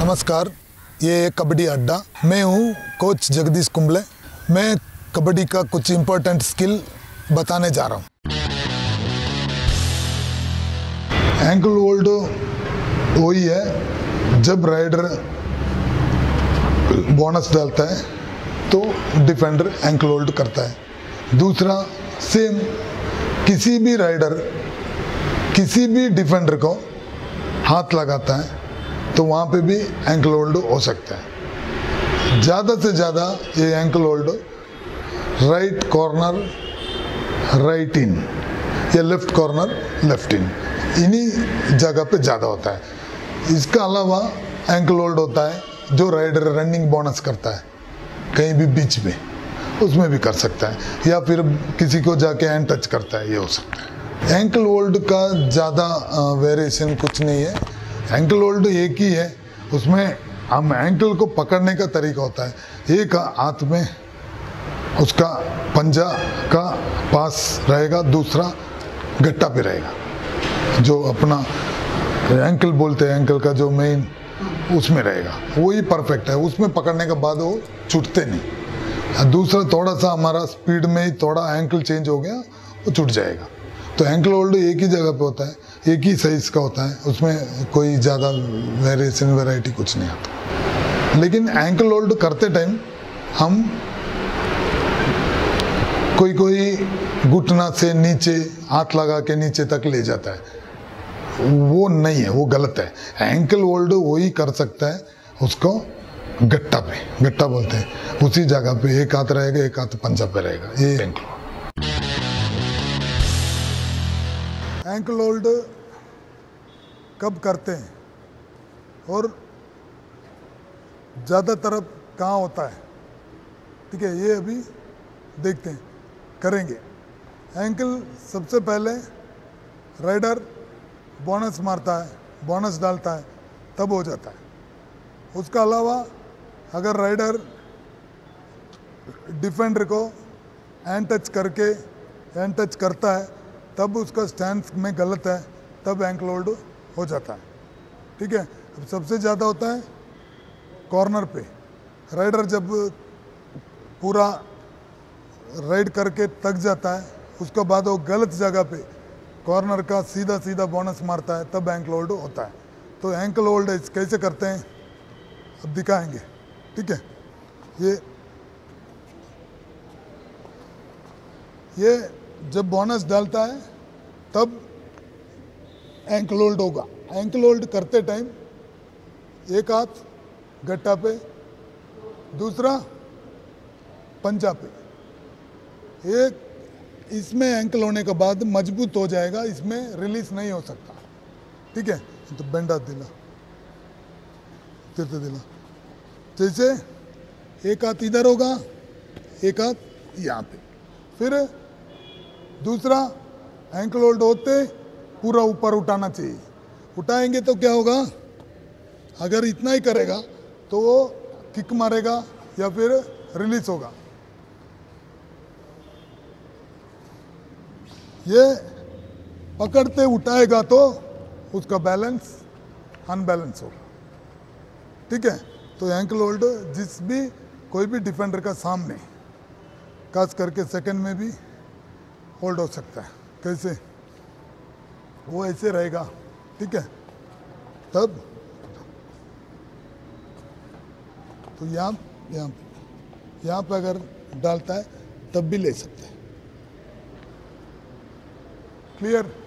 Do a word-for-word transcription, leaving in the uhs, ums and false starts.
नमस्कार, ये कबड्डी अड्डा। मैं हूँ कोच जगदीश कुंबले। मैं कबड्डी का कुछ इम्पोर्टेंट स्किल बताने जा रहा हूँ। एंकल होल्ड वही है जब राइडर बोनस डालता है तो डिफेंडर एंकल होल्ड करता है। दूसरा सेम, किसी भी राइडर किसी भी डिफेंडर को हाथ लगाता है तो वहाँ पे भी एंकल होल्ड हो सकता है। ज़्यादा से ज़्यादा ये ankle hold right corner right in या लेफ्ट कॉर्नर लेफ्ट इन, इन्हीं जगह पे ज़्यादा होता है। इसका अलावा एंकल होल्ड होता है जो राइडर रनिंग बोनस करता है कहीं भी बीच में, उसमें भी कर सकता है, या फिर किसी को जाके हैंड टच करता है, ये हो सकता है। एंकल होल्ड का ज़्यादा वेरिएशन कुछ नहीं है। एंकल होल्ड एक ही है, उसमें हम एंकल को पकड़ने का तरीका होता है। एक हाथ में उसका पंजा का पास रहेगा, दूसरा गट्टा पे रहेगा, जो अपना एंकल बोलते हैं, एंकल का जो मेन उसमें रहेगा, वही परफेक्ट है। उसमें पकड़ने के बाद वो छूटते नहीं। दूसरा थोड़ा सा हमारा स्पीड में ही थोड़ा एंकल चेंज हो गया, वो छूट जाएगा। तो एंकल होल्ड एक ही जगह पे होता है, एक ही साइज का होता है, उसमें कोई ज़्यादा वेरिएशन वैरायटी कुछ नहीं आता। लेकिन एंकल होल्ड करते टाइम हम कोई कोई घुटना से नीचे हाथ लगा के नीचे तक ले जाता है, वो नहीं है, वो गलत है। एंकल होल्ड वही कर सकता है, उसको गट्टा पे, गट्टा बोलते हैं, उसी जगह पे एक हाथ रहेगा, एक हाथ पंजा पे रहेगा, ये एंकल। एंकल होल्ड कब करते हैं और ज़्यादातर कहाँ होता है, ठीक है, ये अभी देखते हैं, करेंगे। एंकल सबसे पहले राइडर बोनस मारता है, बोनस डालता है, तब हो जाता है। उसका अलावा अगर राइडर डिफेंडर को हैंड टच करके हैंड टच करता है तब उसका स्टैंड में गलत है, तब एंकल होल्ड हो जाता है, ठीक है। अब सबसे ज़्यादा होता है कॉर्नर पे। राइडर जब पूरा राइड करके थक जाता है, उसके बाद वो गलत जगह पे कॉर्नर का सीधा सीधा बोनस मारता है, तब एंकल होल्ड होता है। तो एंकल होल्ड कैसे करते हैं अब दिखाएंगे, ठीक है। ये ये जब बोनस डालता है तब एंकल होल्ड होगा। एंकल होल्ड करते टाइम एक हाथ गट्टा पे, दूसरा पंजा पे। एक इसमें एंकल होने के बाद मजबूत हो जाएगा, इसमें रिलीज नहीं हो सकता, ठीक है। तो बेंडा दिला तीर्थ दिला, जैसे एक हाथ इधर होगा, एक हाथ यहाँ पे, फिर दूसरा एंकल होल्ड होते पूरा ऊपर उठाना चाहिए। उठाएंगे तो क्या होगा, अगर इतना ही करेगा तो वो किक मारेगा या फिर रिलीज होगा। ये पकड़ते उठाएगा तो उसका बैलेंस अनबैलेंस होगा, ठीक है। तो एंकल होल्ड जिस भी कोई भी डिफेंडर का सामने, खास करके सेकंड में भी होल्ड हो सकता है। कैसे, वो ऐसे रहेगा, ठीक है। तब तो यहाँ यहाँ यहाँ पे अगर डालता है तब भी ले सकते हैं। क्लियर।